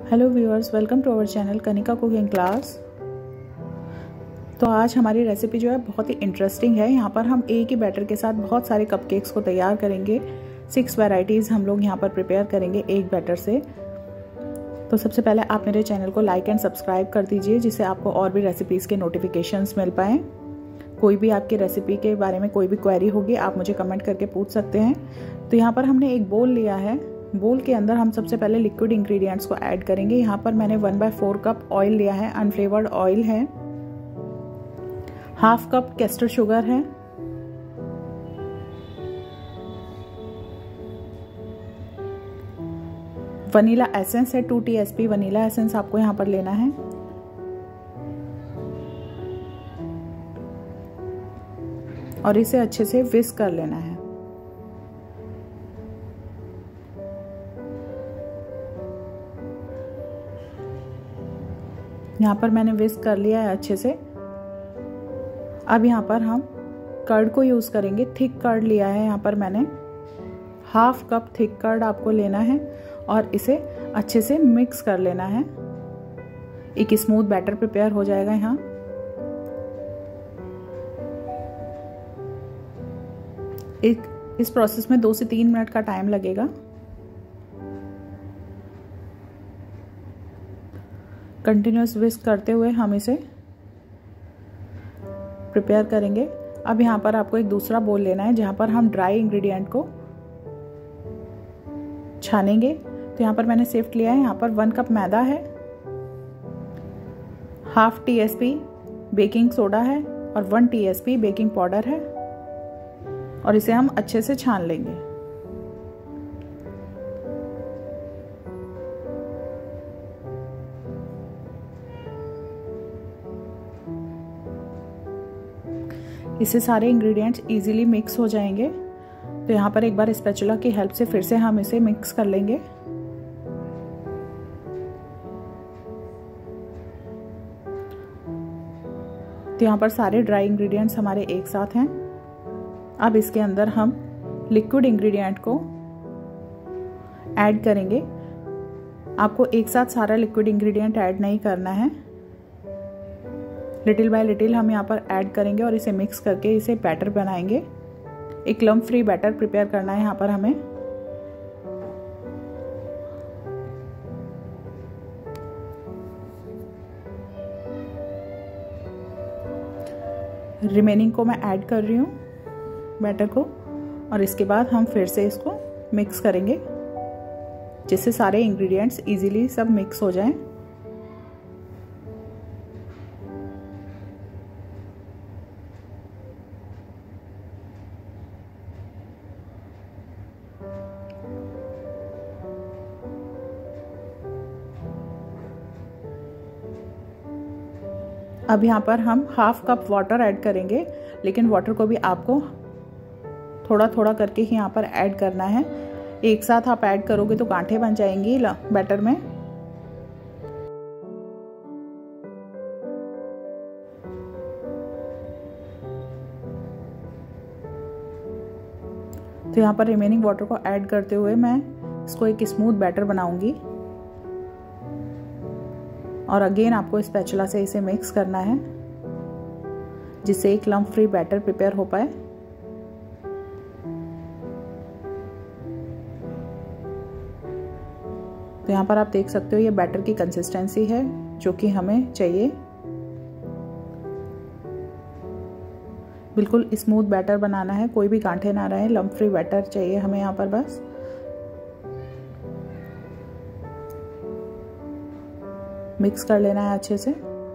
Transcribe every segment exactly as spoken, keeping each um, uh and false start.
Hello viewers, welcome to our channel Kanika cooking class. तो आज हमारी रेसिपी जो है बहुत ही इंटरेस्टिंग है। यहाँ पर हम एक ही बैटर के साथ बहुत सारे कपकेक्स को तैयार करेंगे। सिक्स वैरायटीज़ हम लोग यहाँ पर प्रिपेयर करेंगे एक बैटर से। तो सबसे पहले आप मेरे चैनल को लाइक एंड सब्सक्राइब कर दीजिए, जिससे आपको और भी रेसिपीज़ के नोटिफिकेशंस मिल पाएँ। कोई भी आपकी रेसिपी के बारे में कोई भी क्वेरी होगी आप मुझे कमेंट करके पूछ सकते हैं। तो यहाँ पर हमने एक बोल लिया है। बोल के अंदर हम सबसे पहले लिक्विड इंग्रेडिएंट्स को ऐड करेंगे। यहाँ पर मैंने one by four cup oil लिया है, अनफ्लेवर्ड ऑयल है। हाफ कप कैस्टर शुगर है। वनीला एसेंस है, two T S P vanilla essence आपको यहाँ पर लेना है। और इसे अच्छे से विस्क कर लेना है। यहाँ पर मैंने विस्क कर लिया है अच्छे से। अब यहाँ पर हम कर्ड को यूज़ करेंगे। थिक कर्ड लिया है यहाँ पर मैंने। हाफ कप थिक कर्ड आपको लेना है और इसे अच्छे से मिक्स कर लेना है। एक स्मूथ बैटर प्रिपेयर हो जाएगा यहाँ। एक इस प्रोसेस में दो से तीन मिनट का टाइम लगेगा। कंटिन्यूस विस्क करते हुए हम इसे प्रिपेयर करेंगे। अब यहाँ पर आपको एक दूसरा बोल लेना है, जहाँ पर हम ड्राई इंग्रेडिएंट को छानेंगे। तो यहाँ पर मैंने सिफ्ट लिया है। यहाँ पर वन कप मैदा है, half T S P baking soda है और one T S P baking powder है। और इसे हम अच्छे से छान लेंगे। इससे सारे इंग्रेडिएंट्स इजीली मिक्स हो जाएंगे। तो यहाँ पर एक बार स्पैचुला की हेल्प से फिर से हम इसे मिक्स कर लेंगे। तो यहाँ पर सारे ड्राई इंग्रेडिएंट्स हमारे एक साथ हैं। अब इसके अंदर हम लिक्विड इंग्रेडिएंट को ऐड करेंगे। आपको एक साथ सारा लिक्विड इंग्रेडिएंट ऐड नहीं करना है। लिटिल बाय लिटिल हम यहाँ पर ऐड करेंगे और इसे मिक्स करके इसे बैटर बनाएंगे। एक लम्प फ्री बैटर प्रिपेयर करना है यहाँ पर हमें। रिमेनिंग को मैं ऐड कर रही हूँ बैटर को, और इसके बाद हम फिर से इसको मिक्स करेंगे, जिससे सारे इंग्रेडिएंट्स इजीली सब मिक्स हो जाएं। अब यहाँ पर हम हाफ कप वाटर ऐड करेंगे, लेकिन वाटर को भी आपको थोड़ा थोड़ा करके ही यहाँ पर ऐड करना है। एक साथ आप ऐड करोगे तो गांठें बन जाएंगी बैटर में। तो यहाँ पर रिमेनिंग वाटर को ऐड करते हुए मैं इसको एक स्मूथ बैटर बनाऊंगी। और अगेन आपको स्पैचुला से इसे मिक्स करना है, जिससे एक लम्प फ्री बैटर प्रिपेयर हो पाए। तो यहाँ पर आप देख सकते हो ये बैटर की कंसिस्टेंसी है जो कि हमें चाहिए। बिल्कुल स्मूथ बैटर बनाना है, कोई भी गांठें ना रहे। लम्प फ्री बैटर चाहिए हमें यहाँ पर बस। मिक्स कर लेना है अच्छे से।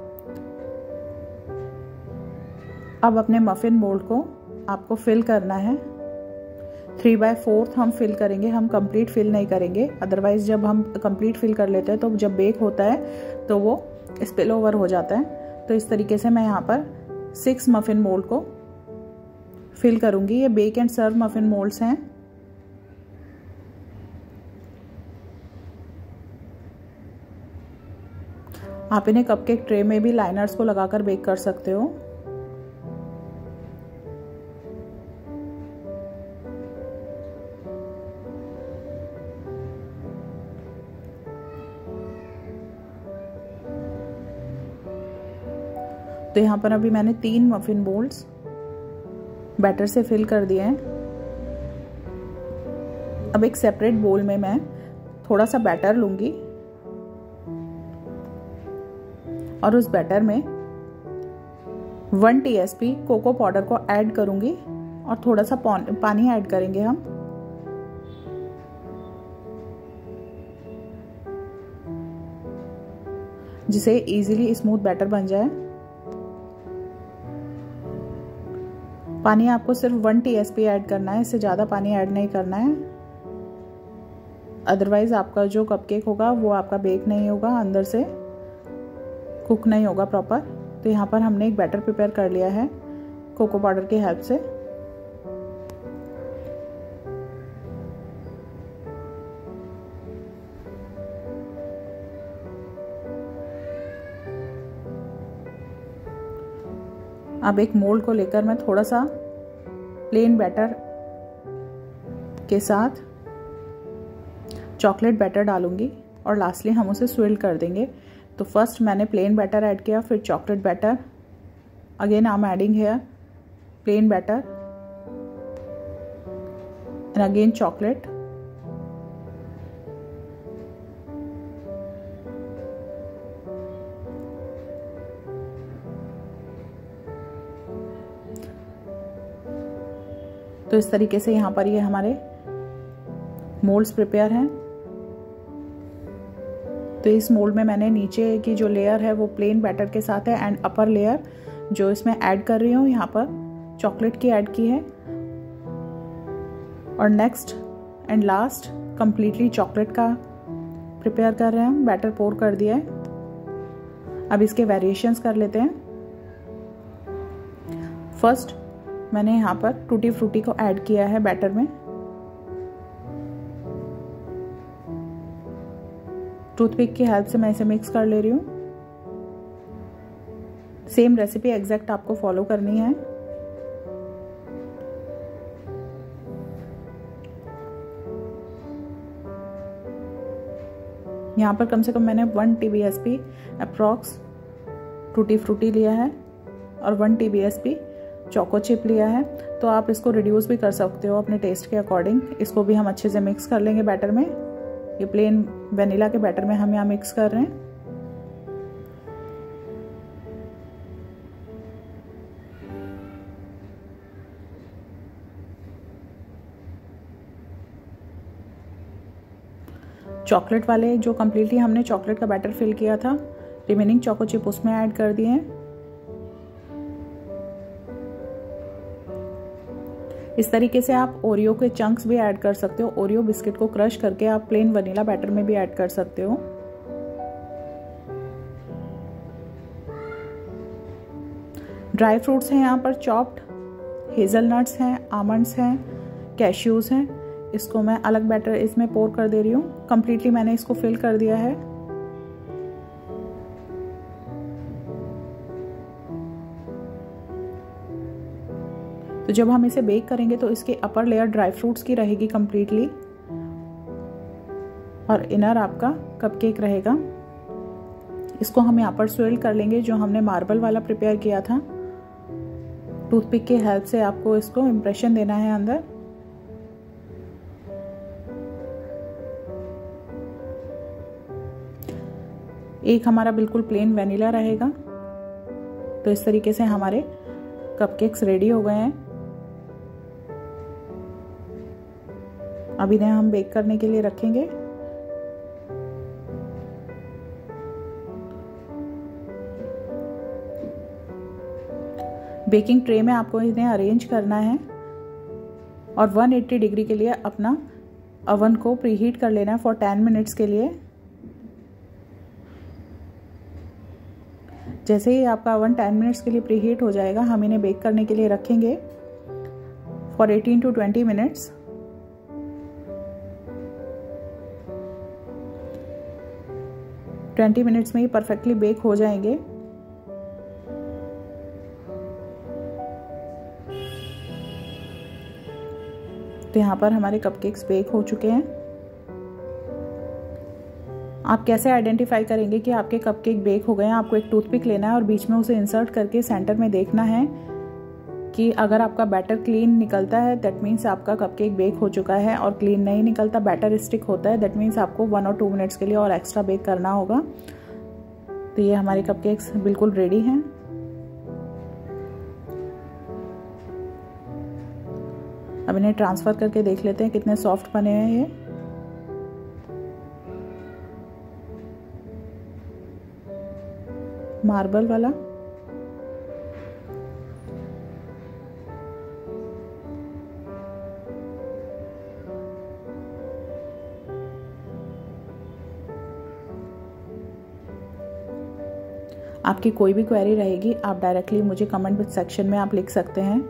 अब अपने मफिन मोल्ड को आपको फिल करना है। थ्री बाय फोर्थ हम फिल करेंगे, हम कंप्लीट फिल नहीं करेंगे। अदरवाइज जब हम कंप्लीट फिल कर लेते हैं तो जब बेक होता है तो वो स्पिल ओवर हो जाता है। तो इस तरीके से मैं यहाँ पर सिक्स मफिन मोल्ड को फिल करूँगी। ये bake and serve muffin moulds हैं। आप इन्हें कपकेक ट्रे में भी लाइनर्स को लगाकर बेक कर सकते हो। तो यहाँ पर अभी मैंने तीन मफिन बोल्स बैटर से फिल कर दिए हैं। अब एक सेपरेट बोल में मैं थोड़ा सा बैटर लूंगी और उस बैटर में वन टीएसपी कोको पाउडर को ऐड करूंगी और थोड़ा सा पानी ऐड करेंगे हम। जिससे इजीली स्मूथ बैटर बन जाए। पानी आपको सिर्फ वन टीएसपी ऐड करना है, इससे ज़्यादा पानी ऐड नहीं करना है, अदरवाइज आपका जो कपकेक होगा वो आपका बेक नहीं होगा, अंदर से कुक नहीं होगा प्रॉपर। तो यहाँ पर हमने एक बैटर प्रिपेयर कर लिया है कोको पाउडर की हेल्प से। अब एक मोल्ड को लेकर मैं थोड़ा सा प्लेन बैटर के साथ चॉकलेट बैटर डालूंगी और लास्टली हम उसे स्विल कर देंगे। तो फर्स्ट मैंने प्लेन बैटर ऐड किया, फिर chocolate batter, again I am adding here plain batter and again chocolate. तो इस तरीके से यहाँ पर ये हमारे मोल्ड्स प्रिपेयर हैं। तो इस मोल्ड में मैंने नीचे की जो लेयर है वो प्लेन बैटर के साथ है एंड अपर लेयर जो इसमें ऐड कर रही हूँ यहाँ पर चॉकलेट की ऐड की है और next and last completely chocolate का प्रिपेयर कर रहे हैं। बैटर पोर कर दिया है। अब इसके वेरिएशंस कर लेते हैं। फर्स्ट मैंने यहाँ पर टूटी फ्रूटी को ऐड किया है बैटर में। टूथपिक की हेल्प से मैं इसे मिक्स कर ले रही हूँ। सेम रेसिपी एग्जैक्ट आपको फॉलो करनी है। यहाँ पर कम से कम मैंने one TBSP approx tutti frutti लिया है और वन टीबीएसपी चोको चिप लिया है। तो आप इसको रिड्यूस भी कर सकते हो अपने टेस्ट के अकॉर्डिंग। इसको भी हम अच्छे से मिक्स कर लेंगे बैटर में। ये प्लेन वेनिला के बैटर में हम यहाँ मिक्स कर रहे हैं। चॉकलेट वाले जो कम्प्लीटली हमने चॉकलेट का बैटर फिल किया था, रिमेनिंग चोको चिप उसमें ऐड कर दिए हैं। इस तरीके से आप ओरियो के चंक्स भी ऐड कर सकते हो। ओरियो बिस्किट को क्रश करके आप प्लेन वनीला बैटर में भी ऐड कर सकते हो। ड्राई फ्रूट्स हैं यहाँ पर चॉप्ड, हेजलनट्स हैं, आमंड्स हैं, कैश्यूज हैं। इसको मैं अलग बैटर इसमें पोर कर दे रही हूँ। कंप्लीटली मैंने इसको फिल कर दिया है। तो जब हम इसे बेक करेंगे तो इसकी अपर लेयर ड्राई फ्रूट्स की रहेगी कंप्लीटली और इनर आपका कपकेक रहेगा। इसको हम यहाँ पर स्विल कर लेंगे जो हमने मार्बल वाला प्रिपेयर किया था। टूथपिक की हेल्प से आपको इसको इम्प्रेशन देना है अंदर। एक हमारा बिल्कुल प्लेन वेनिला रहेगा। तो इस तरीके से हमारे कपकेक्स रेडी हो गए हैं। अब इन्हें हम बेक करने के लिए रखेंगे। बेकिंग ट्रे में आपको इन्हें अरेंज करना है और एक सौ अस्सी डिग्री के लिए अपना ओवन को प्रीहीट कर लेना है फॉर टेन मिनट्स के लिए। जैसे ही आपका ओवन टेन मिनट्स के लिए प्रीहीट हो जाएगा, हम इन्हें बेक करने के लिए रखेंगे for eighteen to twenty minutes. Twenty minutes में ही परफेक्टली बेक हो जाएंगे। तो यहाँ पर हमारे कपकेक्स बेक हो चुके हैं। आप कैसे आइडेंटिफाई करेंगे कि आपके कपकेक बेक हो गए हैं? आपको एक टूथपिक लेना है और बीच में उसे इंसर्ट करके सेंटर में देखना है कि अगर आपका बैटर क्लीन निकलता है दैट मीन्स आपका कपकेक बेक हो चुका है, और क्लीन नहीं निकलता, बैटर स्टिक होता है, दैट मीन्स आपको वन और टू मिनट्स के लिए और एक्स्ट्रा बेक करना होगा। तो ये हमारे कपकेक्स बिल्कुल रेडी हैं। अब इन्हें ट्रांसफ़र करके देख लेते हैं कितने सॉफ्ट बने हैं ये। मार्बल वाला आपकी कोई भी क्वेरी रहेगी आप डायरेक्टली मुझे कमेंट सेक्शन में आप लिख सकते हैं।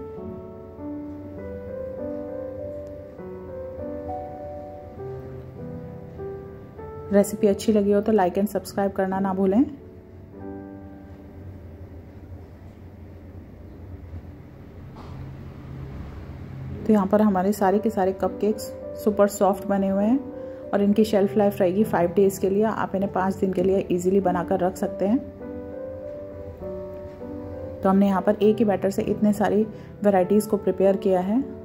रेसिपी अच्छी लगी हो तो लाइक एंड सब्सक्राइब करना ना भूलें। तो यहाँ पर हमारे सारे के सारे कपकेक्स सुपर सॉफ्ट बने हुए हैं और इनकी शेल्फ लाइफ रहेगी फाइव डेज़ के लिए। आप इन्हें पाँच दिन के लिए इजीली बनाकर रख सकते हैं। तो हमने यहाँ पर एक ही बैटर से इतने सारी वैरायटीज़ को प्रिपेयर किया है।